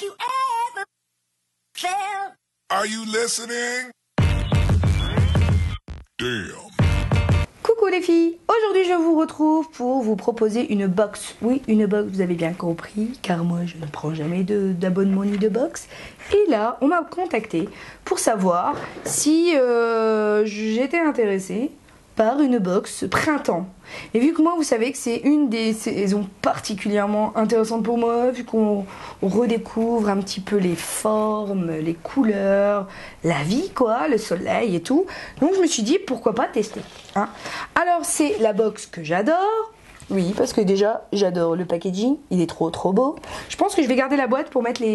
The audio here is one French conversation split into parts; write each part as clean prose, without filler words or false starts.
you ever felt. Are you listening? Damn. Coucou les filles, aujourd'hui je vous retrouve pour vous proposer une box. Oui, une box, vous avez bien compris, car moi je ne prends jamais d'abonnement ni de box. Et là, on m'a contacté pour savoir si j'étais intéressée par une box printemps. Et vu que moi, vous savez que c'est une des saisons particulièrement intéressantes pour moi, vu qu'on redécouvre un petit peu les formes, les couleurs, la vie quoi, le soleil et tout. Donc je me suis dit pourquoi pas tester. Hein. Alors c'est la box que j'adore. Oui, parce que déjà j'adore le packaging, il est trop beau. Je pense que je vais garder la boîte pour mettre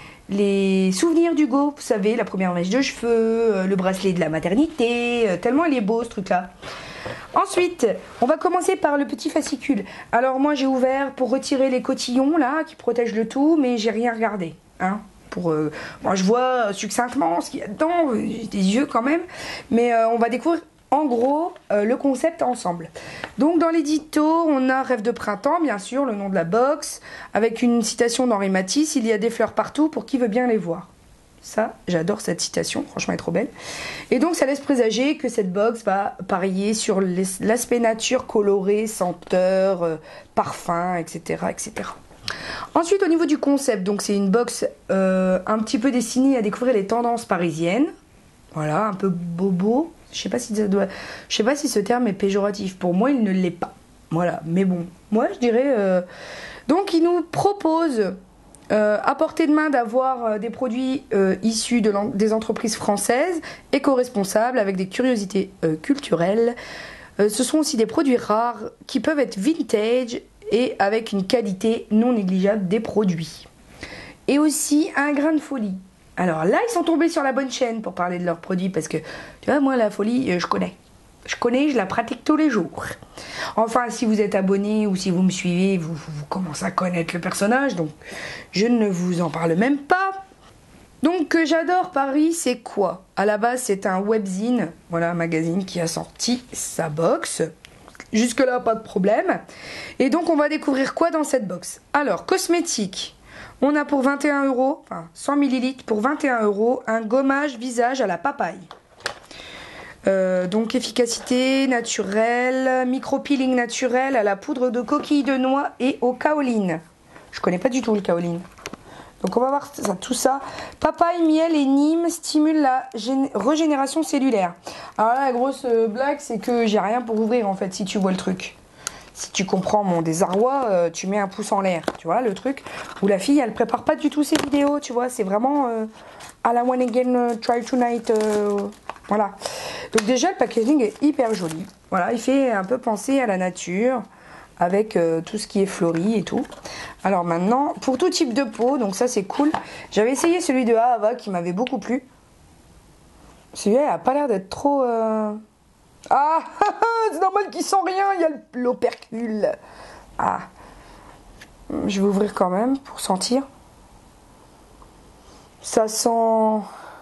les souvenirs d'Hugo, vous savez, la première mèche de cheveux, le bracelet de la maternité, tellement il est beau ce truc là. Ensuite, on va commencer par le petit fascicule. Alors moi j'ai ouvert pour retirer les cotillons là qui protègent le tout, mais j'ai rien regardé. Hein, moi je vois succinctement ce qu'il y a dedans, j'ai des yeux quand même, mais on va découvrir en gros le concept ensemble. Donc dans l'édito, on a Rêve de printemps, bien sûr, le nom de la box, avec une citation d'Henri Matisse, il y a des fleurs partout pour qui veut bien les voir. Ça, j'adore cette citation, franchement elle est trop belle. Et donc ça laisse présager que cette box va parier sur l'aspect nature coloré, senteur, parfum, etc., etc. Ensuite au niveau du concept, donc c'est une box un petit peu destinée à découvrir les tendances parisiennes. Voilà, un peu bobo. Je sais pas si ce terme est péjoratif. Pour moi, il ne l'est pas. Voilà, mais bon, moi je dirais. Donc, il nous propose à portée de main d'avoir des produits issus des entreprises françaises, éco-responsables, avec des curiosités culturelles. Ce sont aussi des produits rares qui peuvent être vintage et avec une qualité non négligeable des produits. Et aussi un grain de folie. Alors là, ils sont tombés sur la bonne chaîne pour parler de leurs produits parce que, tu vois, moi, la folie, je connais. Je la pratique tous les jours. Enfin, si vous êtes abonné ou si vous me suivez, vous commencez à connaître le personnage, donc je ne vous en parle même pas. Donc, j'adore Paris, c'est quoi? À la base, c'est un webzine, voilà, un magazine qui a sorti sa box. Jusque-là, pas de problème. Et donc, on va découvrir quoi dans cette box? Alors, cosmétiques. On a pour 21 €, enfin 100 ml pour 21 €, un gommage visage à la papaye. Donc efficacité naturelle, micro-peeling naturel à la poudre de coquille de noix et au kaolin. Je connais pas du tout le kaolin. Donc on va voir tout ça. Papaye, miel et Nîmes stimulent la régénération cellulaire. Alors là la grosse blague c'est que j'ai rien pour ouvrir en fait si tu vois le truc. Si tu comprends mon désarroi, tu mets un pouce en l'air, tu vois, le truc où la fille, elle prépare pas du tout ses vidéos, tu vois, c'est vraiment à la one again, try tonight, voilà. Donc déjà, le packaging est hyper joli, voilà, il fait un peu penser à la nature, avec tout ce qui est fleuri et tout. Alors maintenant, pour tout type de peau, donc ça c'est cool, j'avais essayé celui de Ahava qui m'avait beaucoup plu. Celui-là, il a pas l'air d'être trop... Ah, c'est normal qu'il sent rien, il y a l'opercule. Ah, je vais ouvrir quand même pour sentir. Ça sent...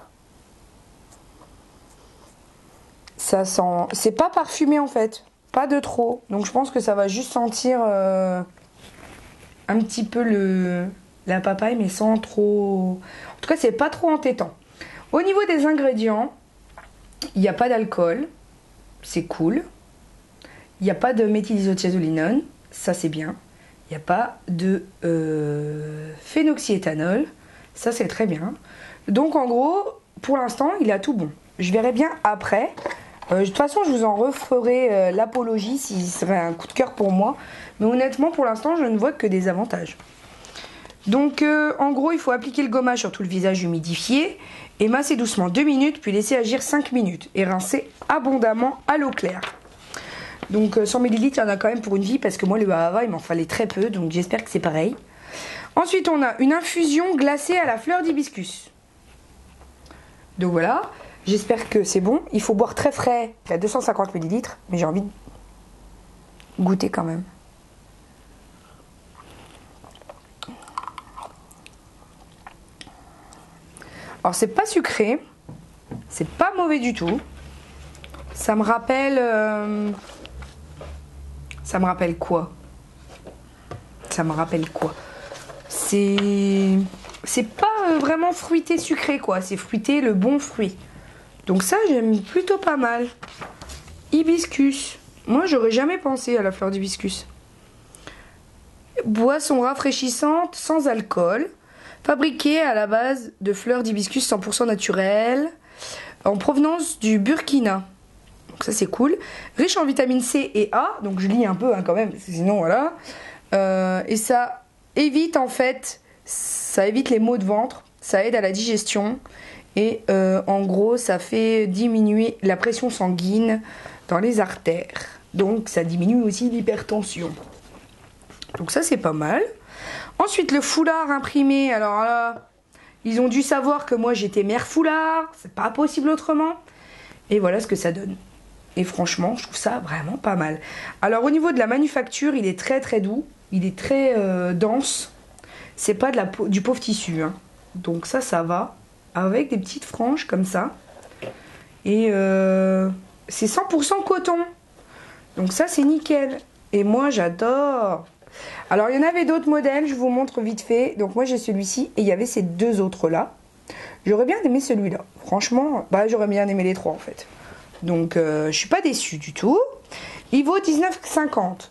C'est pas parfumé en fait, pas de trop. Donc je pense que ça va juste sentir un petit peu la papaye, mais sans trop... En tout cas, c'est pas trop entêtant. Au niveau des ingrédients, il n'y a pas d'alcool. C'est cool. Il n'y a pas de méthylisothiazolinone, ça c'est bien. Il n'y a pas de phénoxyéthanol, ça c'est très bien. Donc en gros, pour l'instant, il a tout bon. Je verrai bien après. De toute façon, je vous en referai l'apologie si ce serait un coup de cœur pour moi. Mais honnêtement, pour l'instant, je ne vois que des avantages. Donc en gros, il faut appliquer le gommage sur tout le visage humidifié et masser doucement 2 minutes, puis laisser agir 5 minutes et rincer abondamment à l'eau claire. Donc 100 ml, il y en a quand même pour une vie parce que moi le Ahava, il m'en fallait très peu, donc j'espère que c'est pareil. Ensuite, on a une infusion glacée à la fleur d'hibiscus. Donc voilà, j'espère que c'est bon. Il faut boire très frais, il y a 250 ml, mais j'ai envie de goûter quand même. Alors c'est pas sucré, c'est pas mauvais du tout. Ça me rappelle quoi? Ça me rappelle quoi? C'est c'est pas vraiment fruité sucré quoi, c'est fruité le bon fruit. Donc ça j'aime plutôt pas mal. Hibiscus, moi j'aurais jamais pensé à la fleur d'hibiscus. Boisson rafraîchissante sans alcool, fabriquée à la base de fleurs d'hibiscus 100% naturelles, en provenance du Burkina. Donc ça c'est cool. Riche en vitamines C et A, donc je lis un peu quand même, sinon voilà. Et ça évite en fait, ça évite les maux de ventre, ça aide à la digestion et en gros ça fait diminuer la pression sanguine dans les artères. Donc ça diminue aussi l'hypertension. Donc ça c'est pas mal. Ensuite le foulard imprimé, alors là, ils ont dû savoir que moi j'étais mère foulard, c'est pas possible autrement. Et voilà ce que ça donne. Et franchement, je trouve ça vraiment pas mal. Alors au niveau de la manufacture, il est très très doux, il est très dense. C'est pas du pauvre tissu, hein. Donc ça va. Avec des petites franges comme ça. Et c'est 100% coton. Donc ça c'est nickel. Et moi j'adore. Alors il y en avait d'autres modèles, je vous montre vite fait. Donc moi j'ai celui-ci et il y avait ces deux autres là. J'aurais bien aimé celui-là. Franchement, j'aurais bien aimé les trois en fait. Donc je suis pas déçue du tout. Il vaut 19,50.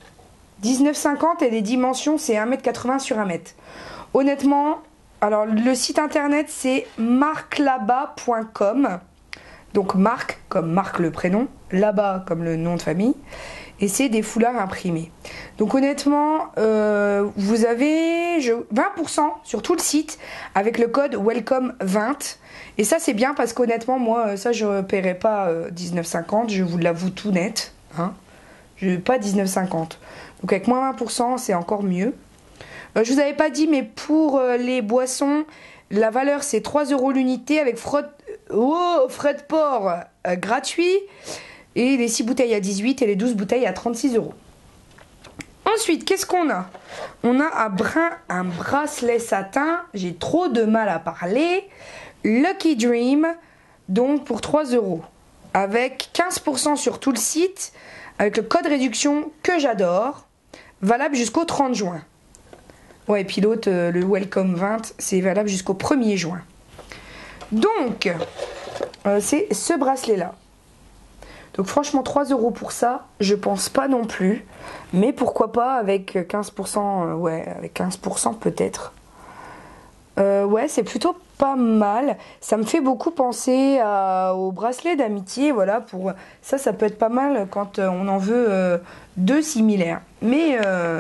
19,50 et les dimensions c'est 1m80 sur 1m. Honnêtement, alors le site internet c'est marclaba.com. Donc Marc comme Marc le prénom, là-bas comme le nom de famille. Et c'est des foulards imprimés. Donc honnêtement, vous avez 20% sur tout le site avec le code WELCOME20. Et ça c'est bien parce qu'honnêtement, moi, ça je ne paierai pas 19,50, je vous l'avoue tout net. Hein. Je pas 19,50. Donc avec moins 20%, c'est encore mieux. Je vous avais pas dit, mais pour les boissons, la valeur c'est 3 € l'unité avec frais de port gratuit. Et les 6 bouteilles à 18 et les 12 bouteilles à 36 €. Ensuite, qu'est-ce qu'on a? On a un bracelet satin. J'ai trop de mal à parler. Lucky Dream, donc pour 3 €. Avec 15% sur tout le site. Avec le code réduction que j'adore. Valable jusqu'au 30 juin. Ouais, et puis l'autre, le Welcome 20, c'est valable jusqu'au 1er juin. Donc, c'est ce bracelet-là. Donc franchement 3 € pour ça, je pense pas non plus. Mais pourquoi pas avec 15%, ouais, avec 15% peut-être. Ouais, c'est plutôt pas mal. Ça me fait beaucoup penser au bracelet d'amitié, voilà. Pour ça peut être pas mal quand on en veut deux similaires. Mais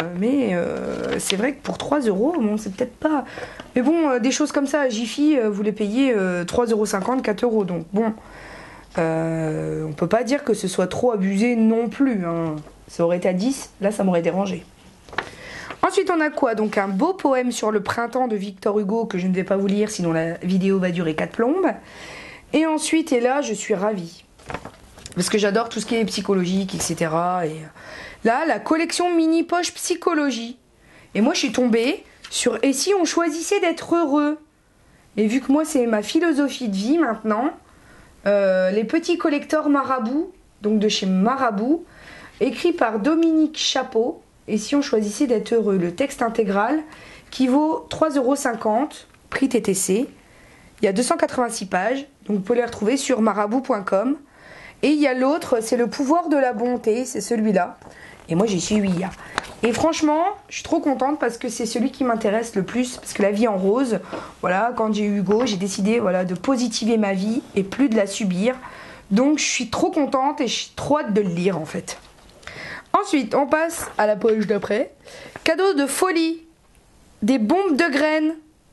c'est vrai que pour 3 €, bon, c'est peut-être pas... Mais bon, des choses comme ça à Jiffy, vous les payez 3,50 €, 4 €. Donc bon... on peut pas dire que ce soit trop abusé non plus, hein. Ça aurait été à 10, là ça m'aurait dérangé. Ensuite on a quoi? Donc un beau poème sur le printemps de Victor Hugo que je ne vais pas vous lire sinon la vidéo va durer 4 plombes. Et ensuite, et là je suis ravie parce que j'adore tout ce qui est psychologique, etc. Et là la collection mini poche psychologie. Et moi je suis tombée sur et si on choisissait d'être heureux. Et vu que moi c'est ma philosophie de vie maintenant, les petits collecteurs Marabout, donc de chez Marabout, écrit par Dominique Chapeau, et si on choisissait d'être heureux, le texte intégral qui vaut 3,50 €, prix TTC. Il y a 286 pages, donc vous pouvez les retrouver sur marabout.com. Et il y a l'autre, c'est le pouvoir de la bonté, c'est celui-là. Et moi j'y suis hier. Et franchement, je suis trop contente parce que c'est celui qui m'intéresse le plus. Parce que la vie en rose, voilà, quand j'ai eu Hugo, j'ai décidé voilà, de positiver ma vie et plus de la subir. Donc je suis trop contente et je suis trop hâte de le lire en fait. Ensuite, on passe à la page d'après. Cadeau de folie. Des bombes de graines.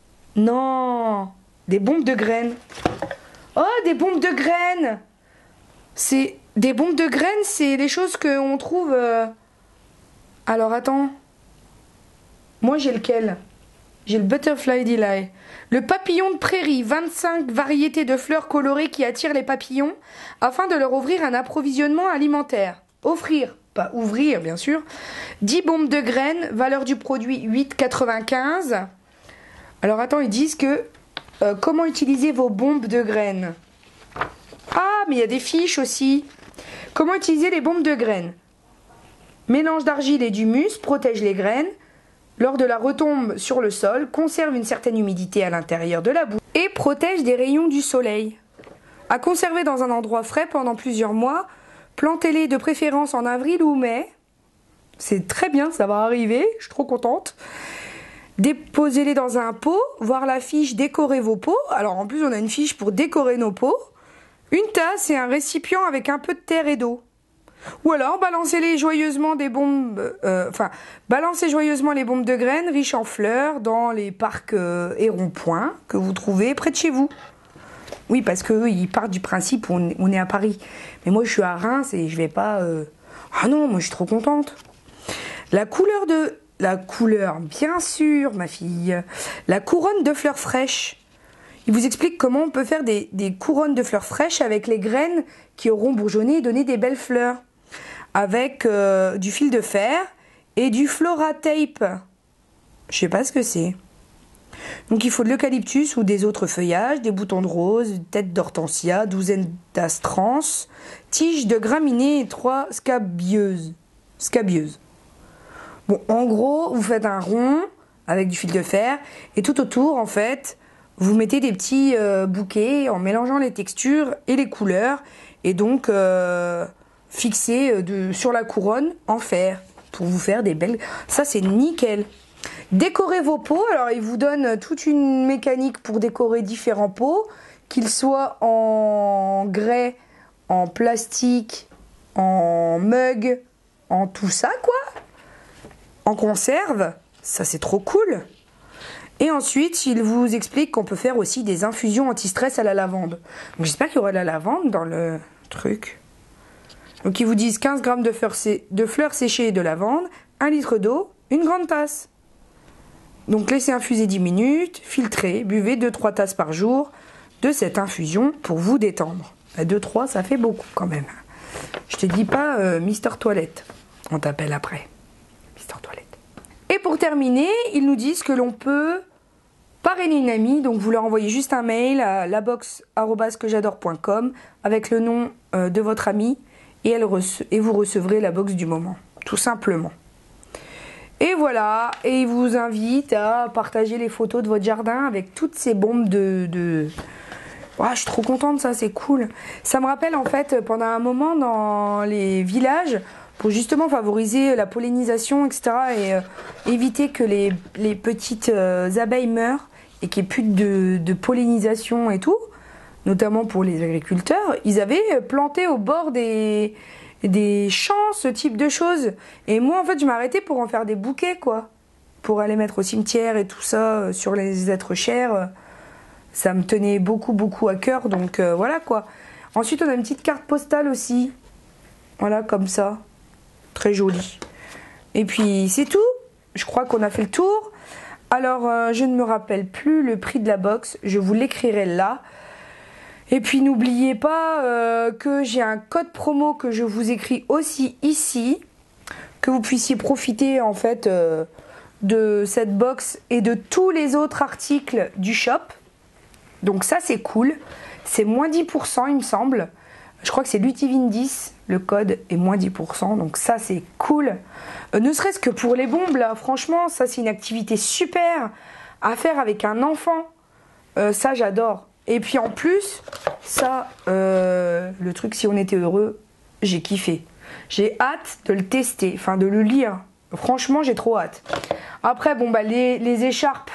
Non, des bombes de graines. Oh, des bombes de graines. C'est des bombes de graines, c'est les choses qu'on trouve... Alors attends, moi j'ai lequel? J'ai le Butterfly Delight. Le papillon de prairie, 25 variétés de fleurs colorées qui attirent les papillons afin de leur ouvrir un approvisionnement alimentaire. Offrir, pas ouvrir bien sûr. 10 bombes de graines, valeur du produit 8,95. Alors attends, ils disent que comment utiliser vos bombes de graines. Ah, mais il y a des fiches aussi. Comment utiliser les bombes de graines? Mélange d'argile et d'humus protège les graines. lors de la retombe sur le sol, conserve une certaine humidité à l'intérieur de la boue et protège des rayons du soleil. À conserver dans un endroit frais pendant plusieurs mois, plantez-les de préférence en avril ou mai. C'est très bien, ça va arriver, je suis trop contente. Déposez-les dans un pot, voir la fiche décorer vos pots. Alors en plus on a une fiche pour décorer nos pots. Une tasse et un récipient avec un peu de terre et d'eau. Ou alors balancez joyeusement les bombes de graines riches en fleurs dans les parcs et ronds-points que vous trouvez près de chez vous. Oui, parce qu'eux, ils partent du principe où on est à Paris. Mais moi, je suis à Reims et je vais pas... Ah non, moi, je suis trop contente. La couleur, bien sûr, ma fille. La couronne de fleurs fraîches. Il vous explique comment on peut faire des couronnes de fleurs fraîches avec les graines qui auront bourgeonné et donné des belles fleurs. Avec du fil de fer et du Flora Tape. Je sais pas ce que c'est. Donc il faut de l'eucalyptus ou des autres feuillages, des boutons de rose, une tête d'hortensia, douzaine d'astrans, tiges de graminées et 3 scabieuses. Bon, en gros, vous faites un rond avec du fil de fer et tout autour, en fait, vous mettez des petits bouquets en mélangeant les textures et les couleurs et donc fixés sur la couronne en fer pour vous faire des belles... Ça, c'est nickel. Décorez vos pots. Alors, il vous donne toute une mécanique pour décorer différents pots, qu'ils soient en grès, en plastique, en mug, en tout ça, quoi. En conserve. Ça, c'est trop cool. Et ensuite, il vous explique qu'on peut faire aussi des infusions anti-stress à la lavande. Donc, j'espère qu'il y aura de la lavande dans le truc. Donc, ils vous disent 15 grammes de fleurs séchées et de lavande, 1 litre d'eau, une grande tasse. Donc, laissez infuser 10 minutes, filtrez, buvez 2-3 tasses par jour de cette infusion pour vous détendre. 2-3, ça fait beaucoup quand même. Je te dis pas Mister Toilette. On t'appelle après. Mister Toilette. Et pour terminer, ils nous disent que l'on peut parrainer une amie. Donc, vous leur envoyez juste un mail à labox@quejadore.com avec le nom de votre amie et vous recevrez la box du moment. Tout simplement. Et voilà, et il vous invite à partager les photos de votre jardin avec toutes ces bombes de... Oh, je suis trop contente, ça, c'est cool. Ça me rappelle, en fait, pendant un moment dans les villages, pour justement favoriser la pollinisation, etc., et éviter que les petites abeilles meurent et qu'il n'y ait plus de pollinisation et tout, notamment pour les agriculteurs, ils avaient planté au bord des champs, ce type de choses. Et moi, en fait, je m'arrêtais pour en faire des bouquets, quoi. Pour aller mettre au cimetière et tout ça, sur les êtres chers. Ça me tenait beaucoup, beaucoup à cœur. Donc, voilà, quoi. Ensuite, on a une petite carte postale aussi. Voilà, comme ça. Très jolie. Et puis, c'est tout. Je crois qu'on a fait le tour. Alors, je ne me rappelle plus le prix de la box. Je vous l'écrirai là. Et puis n'oubliez pas que j'ai un code promo que je vous écris aussi ici, que vous puissiez profiter en fait de cette box et de tous les autres articles du shop. Donc ça c'est cool, c'est moins 10% il me semble. Je crois que c'est Lutivine 10, le code est moins 10%, donc ça c'est cool. Ne serait-ce que pour les bombes là, franchement ça c'est une activité super à faire avec un enfant. Ça j'adore. Et puis en plus, ça, le truc si on était heureux, j'ai kiffé. J'ai hâte de le tester, enfin de le lire. Franchement, j'ai trop hâte. Après, bon bah les écharpes,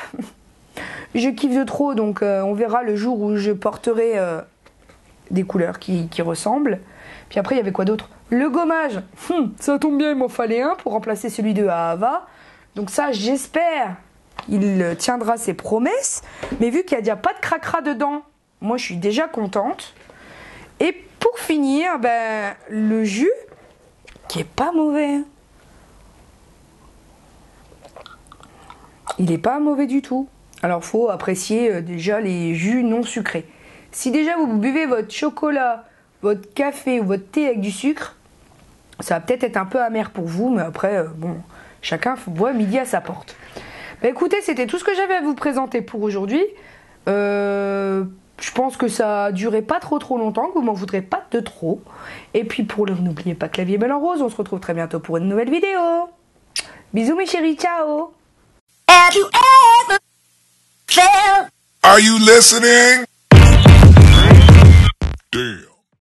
je kiffe de trop, donc on verra le jour où je porterai des couleurs qui ressemblent. Puis après, il y avait quoi d'autre? Le gommage, ça tombe bien, il m'en fallait un pour remplacer celui de Ahava. Donc ça, j'espère il tiendra ses promesses. Mais vu qu'il n'y a déjà pas de cracra dedans, moi je suis déjà contente. Et pour finir, ben, le jus, qui est pas mauvais. Il n'est pas mauvais du tout. Alors faut apprécier déjà les jus non sucrés. Si déjà vous buvez votre chocolat, votre café ou votre thé avec du sucre, ça va peut-être être un peu amer pour vous, mais après, bon, chacun boit midi à sa porte. Bah écoutez, c'était tout ce que j'avais à vous présenter pour aujourd'hui. Je pense que ça a duré pas trop longtemps, que vous m'en voudrez pas de trop. Et puis n'oubliez pas que la vie est belle en rose, on se retrouve très bientôt pour une nouvelle vidéo. Bisous mes chéris, ciao! Have you ever felt? Are you listening?